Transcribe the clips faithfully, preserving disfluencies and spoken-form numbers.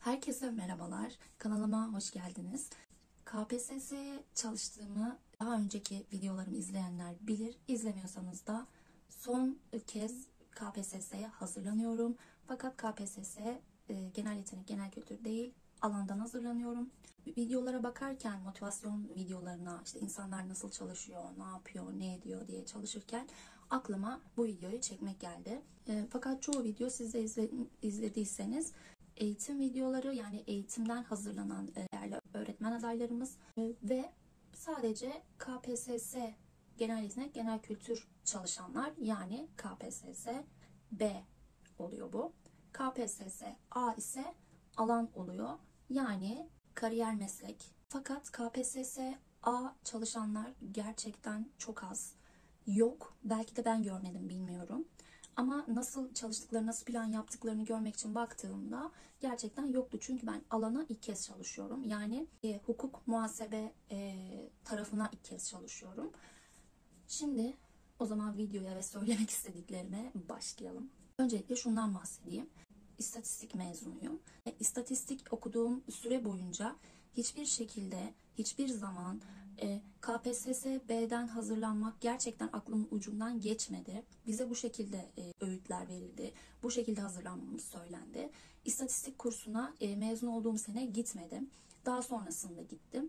Herkese merhabalar. Kanalıma hoş geldiniz. K P S S'ye çalıştığımı daha önceki videolarımı izleyenler bilir. İzlemiyorsanız da son kez K P S S'ye hazırlanıyorum. Fakat K P S S e, genel yetenek, genel kültür değil, alandan hazırlanıyorum. Videolara bakarken, motivasyon videolarına, işte insanlar nasıl çalışıyor, ne yapıyor, ne ediyor diye çalışırken aklıma bu videoyu çekmek geldi. E, fakat çoğu video siz de izle, izlediyseniz eğitim videoları, yani eğitimden hazırlanan değerli öğretmen adaylarımız ve sadece K P S S genel yetenek, genel kültür çalışanlar, yani K P S S B oluyor bu. K P S S A ise alan oluyor, yani kariyer meslek. Fakat K P S S A çalışanlar gerçekten çok az. Yok. Belki de ben görmedim, bilmiyorum. Ama nasıl çalıştıkları, nasıl plan yaptıklarını görmek için baktığımda gerçekten yoktu. Çünkü ben alana ilk kez çalışıyorum. Yani e, hukuk, muhasebe e, tarafına ilk kez çalışıyorum. Şimdi o zaman videoya ve söylemek istediklerime başlayalım. Öncelikle şundan bahsedeyim. İstatistik mezunuyum. E, İstatistik okuduğum süre boyunca hiçbir şekilde, hiçbir zaman e, K P S S B'den hazırlanmak gerçekten aklımın ucundan geçmedi. Bize bu şekilde e, öğütler verildi. Bu şekilde hazırlanmamız söylendi. İstatistik kursuna e, mezun olduğum sene gitmedim. Daha sonrasında gittim.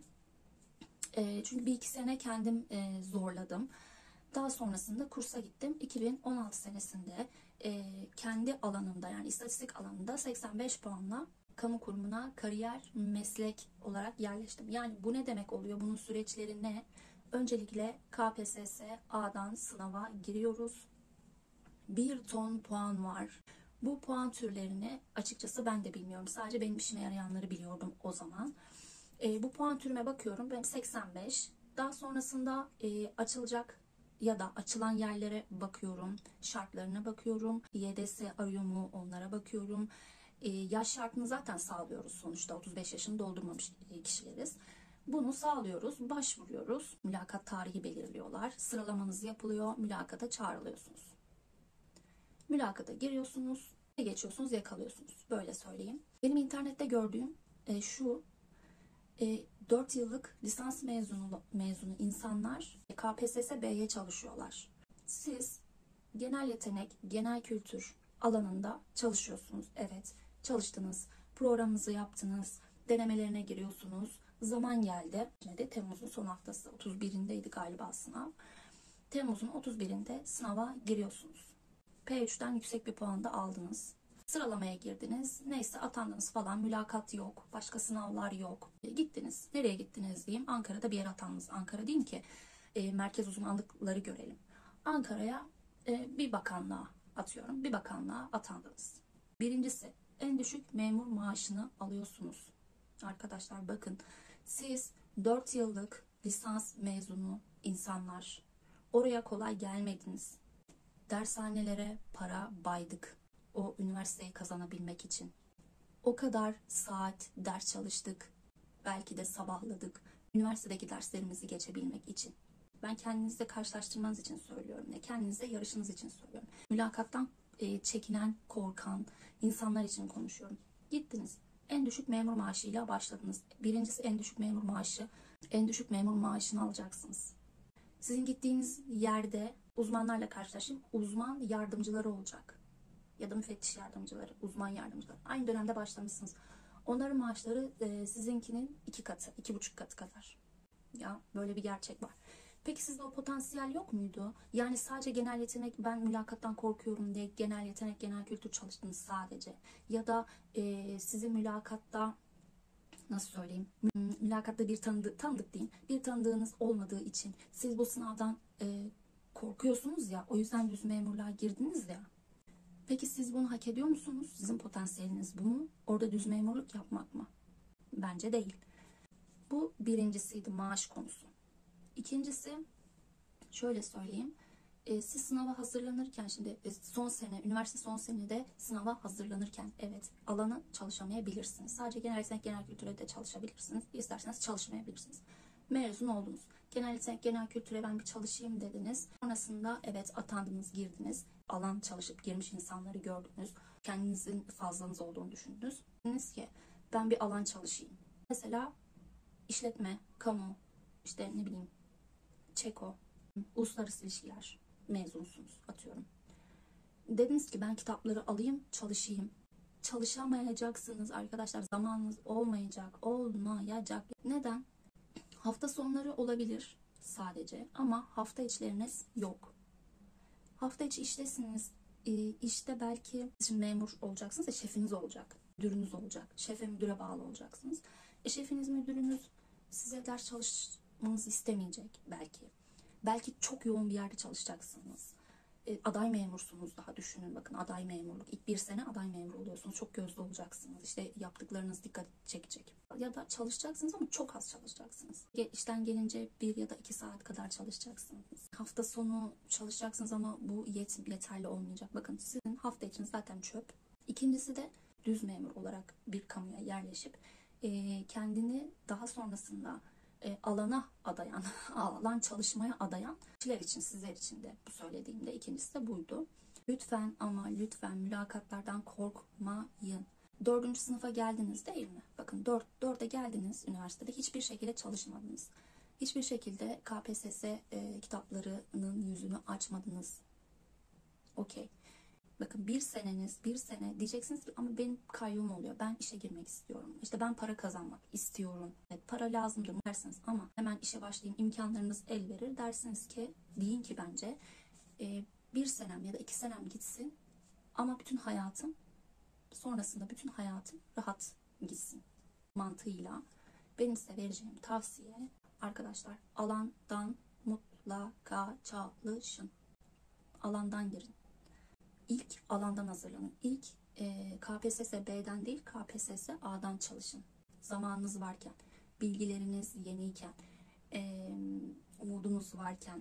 E, çünkü bir iki sene kendim e, zorladım. Daha sonrasında kursa gittim. iki bin on altı senesinde e, kendi alanımda, yani istatistik alanında seksen beş puanla kamu kurumuna kariyer meslek olarak yerleştim. Yani bu ne demek oluyor? Bunun süreçleri ne? Öncelikle K P S S A'dan sınava giriyoruz. Bir ton puan var. Bu puan türlerini açıkçası ben de bilmiyorum. Sadece benim işime yarayanları biliyordum o zaman. E, bu puan türüme bakıyorum. Benim seksen beş. Daha sonrasında e, açılacak ya da açılan yerlere bakıyorum. Şartlarına bakıyorum. Y D S arıyor mu, onlara bakıyorum. E, yaş şartını zaten sağlıyoruz sonuçta. otuz beş yaşını doldurmamış kişileriz. Bunu sağlıyoruz, başvuruyoruz. Mülakat tarihi belirliyorlar. Sıralamanız yapılıyor, mülakata çağrılıyorsunuz. Mülakata giriyorsunuz, geçiyorsunuz, yakalıyorsunuz. Böyle söyleyeyim. Benim internette gördüğüm e, şu, e, dört yıllık lisans mezunu, mezunu insanlar K P S S B'ye çalışıyorlar. Siz genel yetenek, genel kültür alanında çalışıyorsunuz. Evet, çalıştınız, programınızı yaptınız, denemelerine giriyorsunuz. Zaman geldi. Şimdi Temmuz'un son haftası, otuz birindeydi galiba sınav. Temmuz'un otuz birinde sınava giriyorsunuz. P üç'ten yüksek bir puan da aldınız. Sıralamaya girdiniz. Neyse, atandınız falan. Mülakat yok. Başka sınavlar yok. E, gittiniz. Nereye gittiniz diyeyim. Ankara'da bir yer atandınız. Ankara diyeyim ki e, merkez uzmanlıkları görelim. Ankara'ya e, bir bakanlığa atıyorum. Bir bakanlığa atandınız. Birincisi, en düşük memur maaşını alıyorsunuz. Arkadaşlar bakın, siz dört yıllık lisans mezunu insanlar, oraya kolay gelmediniz. Dershanelere para baydık o üniversiteyi kazanabilmek için. O kadar saat ders çalıştık. Belki de sabahladık. Üniversitedeki derslerimizi geçebilmek için. Ben kendinizle karşılaştırmanız için söylüyorum. Ne kendinizle yarışınız için söylüyorum. Mülakattan e, çekinen, korkan insanlar için konuşuyorum. Gittiniz. En düşük memur maaşıyla başladınız. Birincisi en düşük memur maaşı. En düşük memur maaşını alacaksınız. Sizin gittiğiniz yerde uzmanlarla karşılaşın. Uzman yardımcıları olacak. Ya da müfettiş yardımcıları, uzman yardımcıları. Aynı dönemde başlamışsınız. Onların maaşları e, sizinkinin iki katı, iki buçuk katı kadar. Ya böyle bir gerçek var. Peki sizde o potansiyel yok muydu? Yani sadece genel yetenek, ben mülakattan korkuyorum diye genel yetenek, genel kültür çalıştınız sadece. Ya da e, sizi mülakatta, nasıl söyleyeyim, mülakatta bir tanıdık, tanıdık diyeyim, bir tanıdığınız olmadığı için siz bu sınavdan e, korkuyorsunuz ya, o yüzden düz memurluğa girdiniz ya. Peki siz bunu hak ediyor musunuz? Sizin potansiyeliniz bu mu? Orada düz memurluk yapmak mı? Bence değil. Bu birincisiydi, maaş konusu. İkincisi, şöyle söyleyeyim. E, siz sınava hazırlanırken, şimdi son sene, üniversite son senede sınava hazırlanırken evet, alanı çalışamayabilirsiniz. Sadece genel yetenek, genel kültüre de çalışabilirsiniz. İsterseniz çalışmayabilirsiniz. Mezun oldunuz. Genel yetenek, genel kültüre ben bir çalışayım dediniz. Sonrasında evet, atandınız, girdiniz. Alan çalışıp girmiş insanları gördünüz. Kendinizin fazlanız olduğunu düşündünüz. Dediniz ki ben bir alan çalışayım. Mesela işletme, kamu, işte ne bileyim, ÇEKO, uluslararası ilişkiler mezunsunuz atıyorum. Dediniz ki ben kitapları alayım, çalışayım. Çalışamayacaksınız arkadaşlar. Zamanınız olmayacak, olmayacak. Neden? Hafta sonları olabilir sadece ama hafta içleriniz yok. Hafta içi iştesiniz. E, işte belki şimdi memur olacaksınız ya, şefiniz olacak, müdürünüz olacak. Şefe, müdüre bağlı olacaksınız. E, şefiniz, müdürünüz size ders çalışmanızı istemeyecek belki. Belki çok yoğun bir yerde çalışacaksınız. E, aday memursunuz, daha düşünün, bakın, aday memurluk. İlk bir sene aday memur oluyorsunuz. Çok gözlü olacaksınız. İşte yaptıklarınız dikkat çekecek. Ya da çalışacaksınız ama çok az çalışacaksınız. İşten gelince bir ya da iki saat kadar çalışacaksınız. Hafta sonu çalışacaksınız ama bu yet yeterli olmayacak. Bakın, sizin hafta için zaten çöp. İkincisi de düz memur olarak bir kamuya yerleşip e, kendini daha sonrasında E, alana adayan, alan çalışmaya adayan kişiler için, sizler için de bu söylediğimde ikincisi de buydu. Lütfen ama lütfen mülakatlardan korkmayın. Dördüncü sınıfa geldiniz değil mi? Bakın, dört, dörde geldiniz üniversitede, hiçbir şekilde çalışmadınız. Hiçbir şekilde K P S S e, kitaplarının yüzünü açmadınız. Okey. Bakın, bir seneniz, bir sene diyeceksiniz ki ama benim kayyum oluyor. Ben işe girmek istiyorum. İşte ben para kazanmak istiyorum. Evet, para lazımdır dersiniz ama hemen işe başlayayım, imkanlarınız el verir dersiniz ki, deyin ki bence e, bir senem ya da iki senem gitsin ama bütün hayatım, sonrasında bütün hayatım rahat gitsin mantığıyla. Benim size vereceğim tavsiye arkadaşlar, alandan mutlaka çalışın. Alandan girin. İlk alandan hazırlanın. İlk e, K P S S B'den değil, K P S S A'dan çalışın. Zamanınız varken, bilgileriniz yeniyken, e, umudunuz varken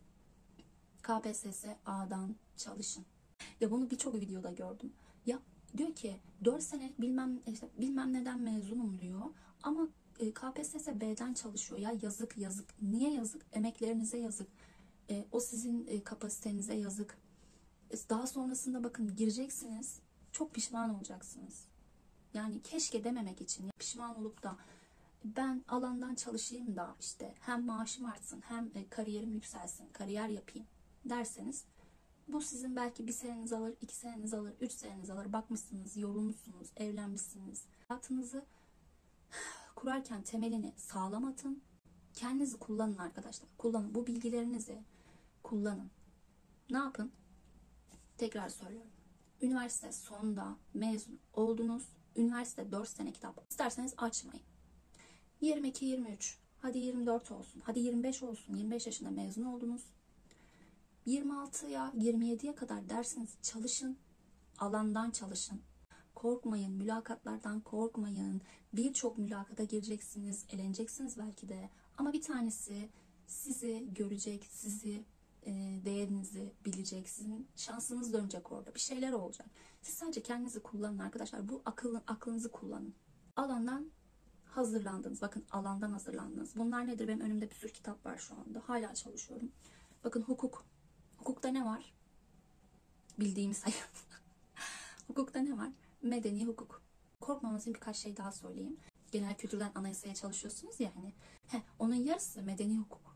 K P S S A'dan çalışın. Ya bunu birçok videoda gördüm. Ya diyor ki dört sene bilmem işte bilmem neden mezunum diyor ama e, K P S S B'den çalışıyor. Ya yazık yazık. Niye yazık? Emeklerinize yazık. E, o sizin e, kapasitenize yazık. Daha sonrasında bakın, gireceksiniz, çok pişman olacaksınız. Yani keşke dememek için pişman olup da ben alandan çalışayım da işte hem maaşım artsın hem kariyerim yükselsin, kariyer yapayım derseniz bu sizin belki bir seneniz alır, iki seneniz alır, üç seneniz alır. Bakmışsınız, yorulmuşsunuz, evlenmişsiniz. Hayatınızı kurarken temelini sağlam atın. Kendinizi kullanın arkadaşlar. Kullanın. Bu bilgilerinizi kullanın. Ne yapın? Tekrar söylüyorum. Üniversite sonunda mezun oldunuz. Üniversite dört sene kitap. İsterseniz açmayın. yirmi iki yirmi üç, hadi yirmi dört olsun, hadi yirmi beş olsun. yirmi beş yaşında mezun oldunuz. yirmi altıya yirmi yediye kadar dersiniz çalışın. Alandan çalışın. Korkmayın. Mülakatlardan korkmayın. Birçok mülakata gireceksiniz. Eleneceksiniz belki de. Ama bir tanesi sizi görecek, sizi değerinizi bilecek, sizin şansınız dönecek orada. Bir şeyler olacak. Siz sadece kendinizi kullanın arkadaşlar. Bu akıl, aklınızı kullanın. Alandan hazırlandınız. Bakın, alandan hazırlandınız. Bunlar nedir? Benim önümde bir sürü kitap var şu anda. Hala çalışıyorum. Bakın, hukuk. Hukukta ne var? Bildiğimiz sayı. Hukukta ne var? Medeni hukuk. Korkmamanız için birkaç şey daha söyleyeyim. Genel kültürden anayasaya çalışıyorsunuz ya hani. Heh, onun yarısı medeni hukuk.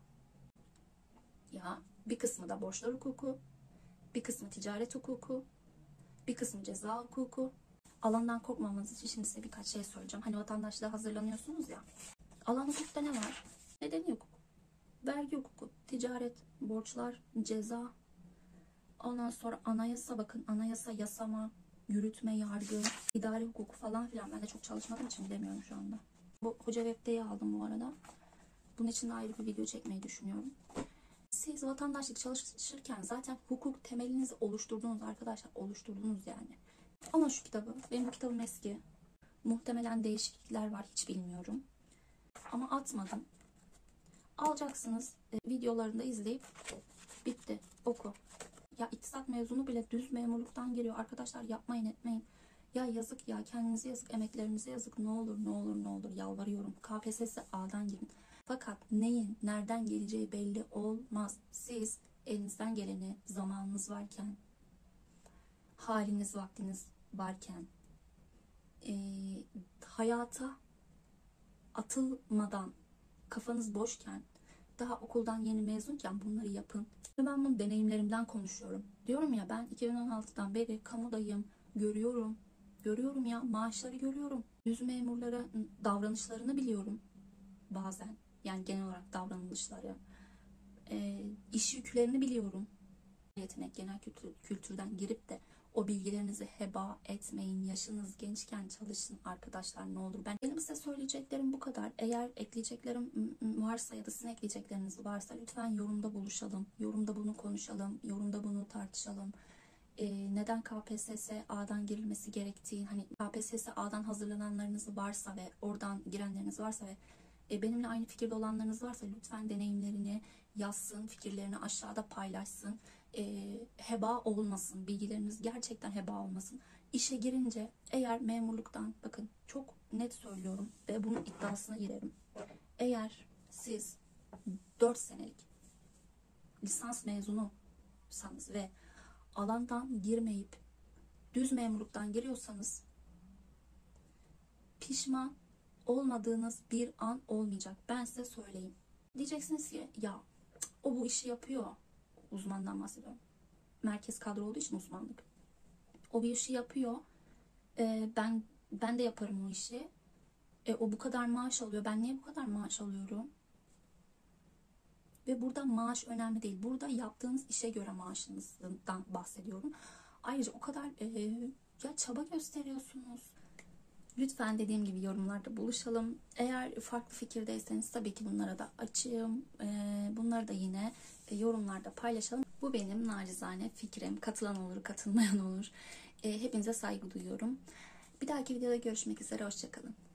Ya bir kısmı da borçlar hukuku, bir kısmı ticaret hukuku, bir kısmı ceza hukuku. Alandan korkmamanız için şimdi size birkaç şey söyleyeceğim. Hani vatandaşlığa hazırlanıyorsunuz ya. Alan hukukta ne var? Medeni hukuk, vergi hukuku, ticaret, borçlar, ceza. Ondan sonra anayasa, bakın, anayasa, yasama, yürütme, yargı, idari hukuku falan filan. Ben de çok çalışmadığım için bilemiyorum şu anda. Bu Hoca Web'deyi aldım bu arada. Bunun için de ayrı bir video çekmeyi düşünüyorum. Siz vatandaşlık çalışırken zaten hukuk temelinizi oluşturdunuz arkadaşlar. Oluşturdunuz yani. Ama şu kitabı, benim bu kitabım eski. Muhtemelen değişiklikler var, hiç bilmiyorum. Ama atmadım. Alacaksınız, e, videolarını da izleyip bitti, oku. Ya iktisat mezunu bile düz memurluktan geliyor arkadaşlar, yapmayın etmeyin. Ya yazık ya, kendinize yazık, emeklerinize yazık. Ne olur ne olur ne olur, yalvarıyorum. K P S S A'dan girin. Fakat neyin nereden geleceği belli olmaz. Siz elinizden geleni, zamanınız varken, haliniz vaktiniz varken, e, hayata atılmadan kafanız boşken, daha okuldan yeni mezunken bunları yapın. Ve ben bunu deneyimlerimden konuşuyorum. Diyorum ya, ben iki bin on altıdan beri kamudayım, görüyorum. Görüyorum ya, maaşları görüyorum. Yüz memurların davranışlarını biliyorum bazen. Yani genel olarak davranışları. E, iş yüklerini biliyorum. Yetenek, genel kültür, kültürden girip de o bilgilerinizi heba etmeyin. Yaşınız gençken çalışın arkadaşlar, ne olur. Ben benim size söyleyeceklerim bu kadar. Eğer ekleyeceklerim varsa ya da sizin ekleyecekleriniz varsa lütfen yorumda buluşalım. Yorumda bunu konuşalım. Yorumda bunu tartışalım. Ee, neden K P S S A'dan girilmesi gerektiği, hani K P S S A'dan hazırlananlarınız varsa ve oradan girenleriniz varsa ve e, benimle aynı fikirde olanlarınız varsa lütfen deneyimlerini yazsın, fikirlerini aşağıda paylaşsın. E, heba olmasın, bilgileriniz gerçekten heba olmasın. İşe girince eğer memurluktan, bakın çok net söylüyorum ve bunun iddiasına girerim. Eğer siz dört senelik lisans mezunusanız ve alandan girmeyip düz memurluktan giriyorsanız pişman olmadığınız bir an olmayacak. Ben size söyleyeyim. Diyeceksiniz ki ya o bu işi yapıyor. Uzmandan bahsediyorum. Merkez kadro olduğu için uzmanlık. O bir işi yapıyor. Ee, ben ben de yaparım o işi. E, o bu kadar maaş alıyor. Ben niye bu kadar maaş alıyorum? Ve burada maaş önemli değil. Burada yaptığınız işe göre maaşınızdan bahsediyorum. Ayrıca o kadar e, ya çaba gösteriyorsunuz. Lütfen dediğim gibi yorumlarda buluşalım. Eğer farklı fikirdeyseniz tabii ki bunlara da açığım. Ee, bunları da yine yorumlarda paylaşalım. Bu benim nacizane fikrim. Katılan olur, katılmayan olur. Ee, hepinize saygı duyuyorum. Bir dahaki videoda görüşmek üzere. Hoşça kalın.